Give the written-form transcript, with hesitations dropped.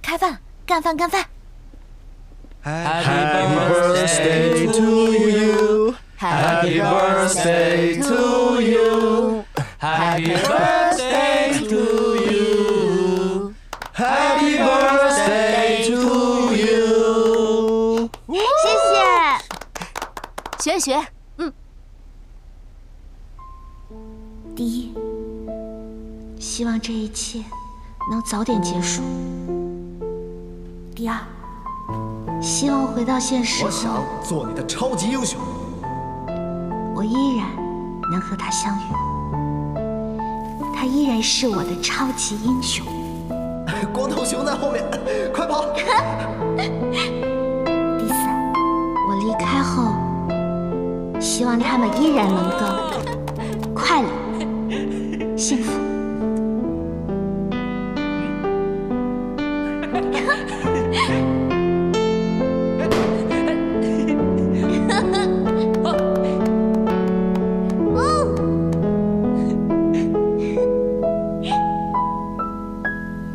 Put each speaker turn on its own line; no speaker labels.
开饭，干饭干饭。
Happy birthday to you. Happy birthday to you. Happy birthday to you. Happy birthday to you.
谢谢。学，第一，希望这一切能早点结束。第二，希望回到现实后，
我想做你的超级英雄。
我依然能和他相遇，他依然是我的超级英雄。
光头熊在后面，快跑！
第三，我离开后，希望他们依然能够快乐、幸福。